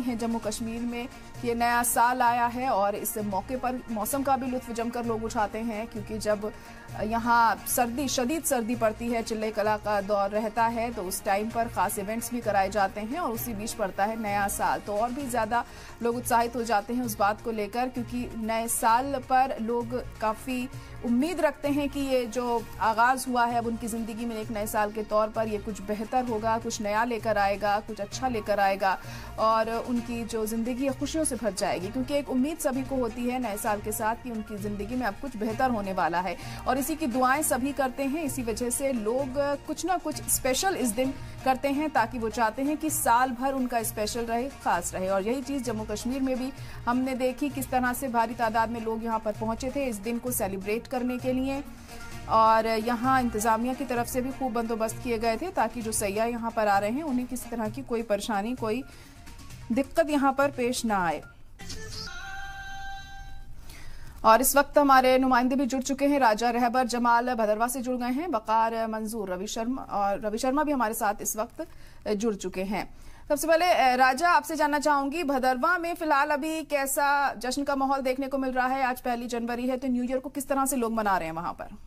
हैं जम्मू कश्मीर में। ये नया साल आया है और इस मौके पर मौसम का भी लुत्फ जमकर लोग उठाते हैं, क्योंकि जब यहाँ शदीद सर्दी पड़ती है, चिल्ले कला का दौर रहता है, तो उस टाइम पर खास इवेंट्स भी कराए जाते हैं और उसी बीच पड़ता है नया साल, तो और भी ज़्यादा लोग उत्साहित हो जाते हैं उस बात को लेकर, क्योंकि नए साल पर लोग काफ़ी उम्मीद रखते हैं कि ये जो आगाज़ हुआ है अब उनकी ज़िंदगी में एक नए साल के तौर पर ये कुछ बेहतर होगा, कुछ नया लेकर आएगा, कुछ अच्छा लेकर आएगा और उनकी जो ज़िंदगी है खुशियों से भर जाएगी, क्योंकि एक उम्मीद सभी को होती है नए साल के साथ कि उनकी ज़िंदगी में अब कुछ बेहतर होने वाला है और इसी की दुआएं सभी करते हैं। इसी वजह से लोग कुछ ना कुछ स्पेशल इस दिन करते हैं, ताकि वो चाहते हैं कि साल भर उनका स्पेशल रहे, खास रहे। और यही चीज़ जम्मू कश्मीर में भी हमने देखी, किस तरह से भारी तादाद में लोग यहाँ पर पहुंचे थे इस दिन को सेलिब्रेट करने के लिए और यहाँ इंतजामिया की तरफ से भी खूब बंदोबस्त किए गए थे, ताकि जो सयाह यहाँ पर आ रहे हैं उन्हें किसी तरह की कोई परेशानी, कोई दिक्कत यहाँ पर पेश ना आए। और इस वक्त हमारे नुमाइंदे भी जुड़ चुके हैं। राजा रहबर जमाल भदरवा से जुड़ गए हैं, वकार मंजूर रवि शर्मा भी हमारे साथ इस वक्त जुड़ चुके हैं। सबसे पहले राजा, आपसे जानना चाहूंगी, भदरवा में फिलहाल अभी कैसा जश्न का माहौल देखने को मिल रहा है? आज 1 जनवरी है, तो न्यू ईयर को किस तरह से लोग मना रहे हैं वहां पर?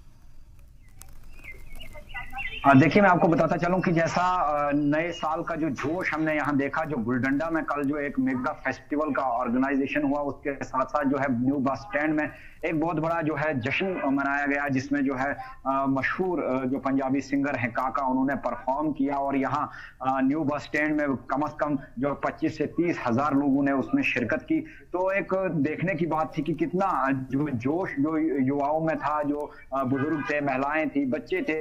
देखिए, मैं आपको बताता चलूं कि जैसा नए साल का जो जोश हमने यहाँ देखा, जो गुलडंडा में कल जो एक मेगा फेस्टिवल का ऑर्गेनाइजेशन हुआ, उसके साथ साथ जो है न्यू बस स्टैंड में एक बहुत बड़ा जो है जश्न मनाया गया, जिसमें जो है मशहूर जो पंजाबी सिंगर हैं काका, उन्होंने परफॉर्म किया और यहाँ न्यू बस स्टैंड में कम से कम जो 25 से 30 हजार लोगों ने उसमें शिरकत की। तो एक देखने की बात थी कि कितना जो जोश जो युवाओं में था, जो बुजुर्ग थे, महिलाएं थी, बच्चे थे,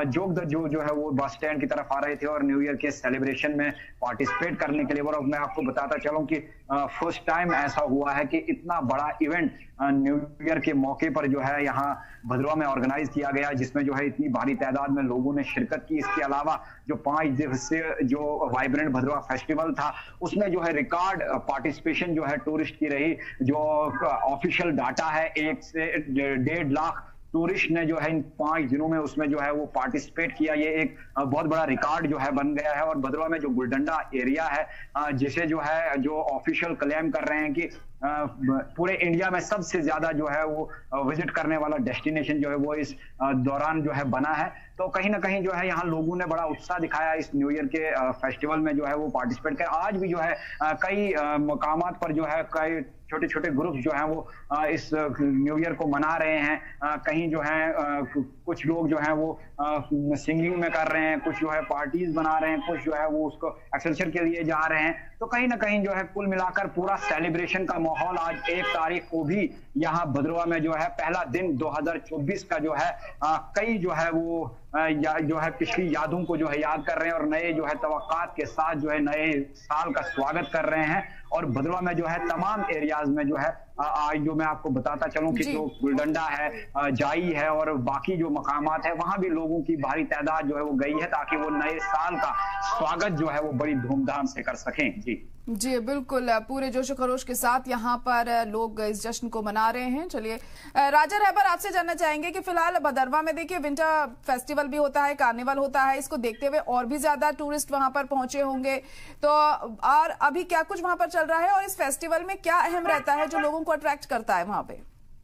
जो है वो बस स्टैंड की तरफ आ रहे थे और न्यू ईयर के सेलिब्रेशन में पार्टिसिपेट करने के लिए। और मैं आपको बताता चलूं कि फर्स्ट टाइम ऐसा हुआ है कि इतना बड़ा इवेंट न्यू ईयर के मौके पर जो है यहाँ भदरवा में ऑर्गेनाइज किया गया, जिसमें जो है इतनी भारी तादाद में लोगों ने शिरकत की। इसके अलावा जो 5 दिवसीय जो वाइब्रेंट भदरवा फेस्टिवल था, उसमें जो है रिकॉर्ड पार्टिसिपेशन जो है टूरिस्ट की रही। जो ऑफिशियल डाटा है, 1 से 1.5 लाख टूरिस्ट ने जो है इन 5 दिनों में उसमें जो है वो पार्टिसिपेट किया। ये एक बहुत बड़ा रिकॉर्ड जो है बन गया है। और भदरवा में जो गुलडंडा एरिया है, जिसे जो है जो ऑफिशियल क्लेम कर रहे हैं कि पूरे इंडिया में सबसे ज्यादा जो है वो विजिट करने वाला डेस्टिनेशन जो है वो इस दौरान जो है बना है। तो कहीं ना कहीं जो है यहाँ लोगों ने बड़ा उत्साह दिखाया इस न्यू ईयर के फेस्टिवल में जो है वो पार्टिसिपेट किया। आज भी जो है कई मकामात पर जो है कई छोटे छोटे ग्रुप जो हैं वो इस न्यू ईयर को मना रहे हैं। कहीं जो है कुछ लोग जो हैं वो सिंगिंग में कर रहे हैं, कुछ जो है पार्टीज बना रहे हैं, कुछ जो है वो उसको एक्सटेंशन के लिए जा रहे हैं। तो कहीं ना कहीं जो है कुल मिलाकर पूरा सेलिब्रेशन का माहौल आज 1 तारीख को भी यहाँ भदरवा में जो है पहला दिन 2024 का जो है कई जो है वो जो है पिछली यादों को जो है याद कर रहे हैं और नए जो है तवक्कात के साथ जो है नए साल का स्वागत कर रहे हैं। और भदरवा में जो है तमाम एरियाज में जो है आज जो मैं आपको बताता चलूं कि जो गुलडंडा है, जाई है और बाकी जो मकामात है, वहां भी लोगों की भारी तादाद जो है वो गई है, ताकि वो नए साल का स्वागत जो है वो बड़ी धूमधाम से कर सकें। जी बिल्कुल, पूरे जोश खरोश के साथ यहाँ पर लोग इस जश्न को मना रहे हैं। चलिए राजा रहबर, आपसे जानना चाहेंगे कि फिलहाल भदरवा में देखिए विंटर फेस्टिवल भी होता है, कार्निवल होता है, इसको देखते हुए और भी ज्यादा टूरिस्ट वहां पर पहुंचे होंगे, तो और अभी क्या कुछ वहां पर चल रहा है और इस फेस्टिवल में क्या अहम रहता है जो लोगों को अट्रैक्ट करता है वहां पे?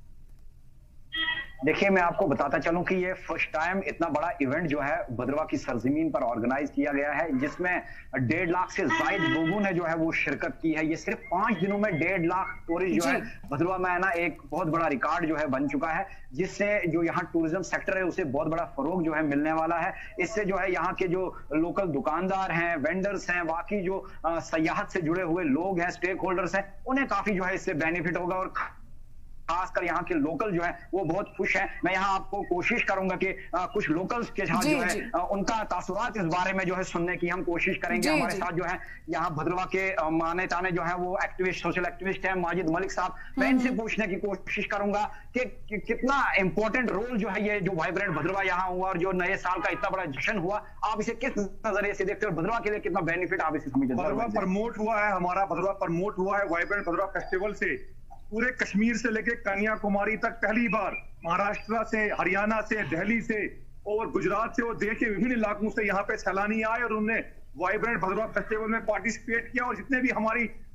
देखिए, मैं आपको बताता चलूं कि ये फर्स्ट टाइम इतना बड़ा इवेंट जो है भदरवा की सरजमीन पर ऑर्गेनाइज किया गया है, जिसमें 1.5 लाख से ज्यादा लोगों ने जो है वो शिरकत की है। ये सिर्फ 5 दिनों में 1.5 लाख टूरिस्ट जो है भदरवा में आना एक बहुत बड़ा रिकॉर्ड जो है बन चुका है, जिससे जो यहाँ टूरिज्म सेक्टर है उसे बहुत बड़ा फरोग जो है मिलने वाला है। इससे जो है यहाँ के जो लोकल दुकानदार हैं, वेंडर्स हैं, बाकी जो सयाहत से जुड़े हुए लोग हैं, स्टेक होल्डर्स हैं, उन्हें काफी जो है इससे बेनिफिट होगा और खासकर यहाँ के लोकल जो है वो बहुत खुश हैं। मैं यहाँ आपको कोशिश करूंगा कि कुछ लोकल्स के साथ जो है उनका तासुरात इस बारे में जो है सुनने की हम कोशिश करेंगे। हमारे साथ जो है यहाँ भदरवा के माने ताने जो है वो एक्टिविस्ट, सोशल एक्टिविस्ट हैं, माजिद मलिक साहब। मैं इनसे पूछने की कोशिश करूंगा कि कितना इंपॉर्टेंट रोल जो है ये जो वाइब्रेंट भदरवा यहाँ हुआ और जो नए साल का इतना बड़ा जश्न हुआ, आप इसे किस नजरिए से देखते हो? भदरवा के लिए कितना बेनिफिट आप इसे समझते हैं? भदरवा प्रमोट हुआ है, हमारा भदरवा प्रमोट हुआ है वाइब्रेंट भदरवा फेस्टिवल से पूरे कश्मीर से लेकर कन्याकुमारी तक। पहली बार महाराष्ट्र से, हरियाणा से, दिल्ली से और गुजरात से और देश के विभिन्न इलाकों से यहाँ पे सैलानी आए और उन्होंने वाइब्रेंट भदरवा फेस्टिवल में पार्टिसिपेट किया। और जितने भी हमारी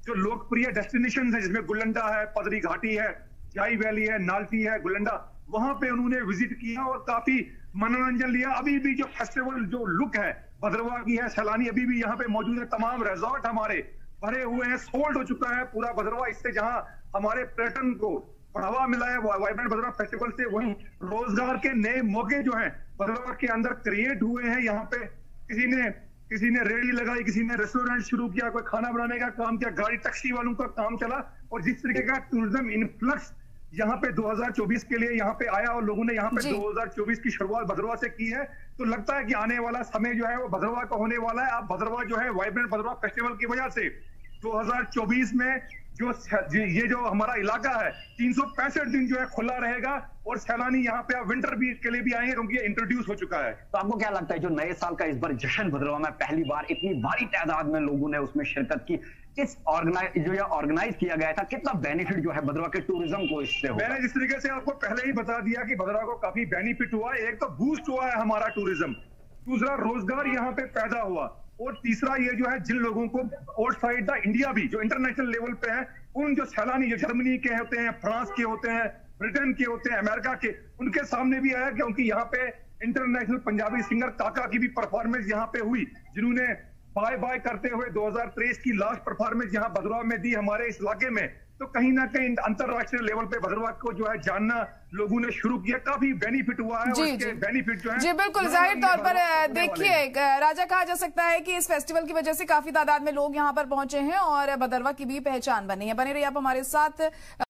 जो लोकप्रिय डेस्टिनेशन है जिसमें गुलंडा है, पदरी घाटी है, जाई वैली है, नालटी है, गुलंडा, वहां पे उन्होंने विजिट किया और काफी मनोरंजन लिया। अभी भी जो फेस्टिवल जो लुक है भद्रवा की है, सैलानी अभी भी यहाँ पे मौजूद है। तमाम रिजॉर्ट हमारे भरे हुए हैं, सोल्ड हो चुका है पूरा भद्रवा। इससे जहां हमारे पर्यटन को बढ़ावा मिला है वाइब्रेंट भद्रवा फेस्टिवल से, वहीं रोजगार के नए मौके जो हैं भद्रवा के अंदर क्रिएट हुए हैं। यहाँ पे किसी ने रेडी लगाई, किसी ने रेस्टोरेंट शुरू किया, कोई खाना बनाने का काम किया, गाड़ी टैक्सी वालों का काम चला। और जिस तरीके का टूरिज्म इन्फ्लक्स यहाँ पे 2024 के लिए यहाँ पे आया और लोगों ने यहाँ पे 2024 की शुरुआत भद्रवा से की है, तो लगता है कि आने वाला समय जो है वो भद्रवा का होने वाला है। अब भद्रवा जो है वाइब्रेंट भद्रवा फेस्टिवल की वजह से 2024 में ये जो हमारा इलाका है 365 दिन जो है खुला रहेगा और सैलानी यहाँ पे विंटर बीच के लिए भी आएंगे क्योंकि ये इंट्रोड्यूस हो चुका है। तो आपको क्या लगता है जो नए साल का इस बार जश्न भद्रवा में पहली बार इतनी भारी तादाद में लोगों ने उसमें शिरकत की, इस ऑर्गेनाइज किया गया था, कितना बेनिफिट जो है भद्रवा के टूरिज्म को इससे होगा? मैंने जिस तरीके से आपको पहले ही बता दिया कि भद्रवा को काफी बेनिफिट हुआ है। एक तो बूस्ट हुआ है हमारा टूरिज्म, दूसरा रोजगार यहाँ पे पैदा हुआ, और तीसरा ये जो है जिन लोगों को आउटसाइड द इंडिया भी जो इंटरनेशनल लेवल पे है, उन जो सैलानी जो जर्मनी के होते हैं, फ्रांस के होते हैं, ब्रिटेन के होते हैं, अमेरिका के, उनके सामने भी आया क्योंकि यहाँ पे इंटरनेशनल पंजाबी सिंगर काका की भी परफॉर्मेंस यहाँ पे हुई, जिन्होंने बाय बाय करते हुए 2023 की लास्ट परफॉर्मेंस यहाँ भद्रवा में दी हमारे इस इलाके में। तो कहीं ना कहीं अंतरराष्ट्रीय लेवल पे भद्रवा को जो है जानना लोगों ने शुरू किया, काफी बेनिफिट हुआ है। और इसके बेनिफिट जो है जी बिल्कुल जाहिर तौर पर देखिए राजा, कहा जा सकता है कि इस फेस्टिवल की वजह से काफी तादाद में लोग यहाँ पर पहुंचे हैं और भद्रवा की भी पहचान बनी है। बने रहिए आप हमारे साथ।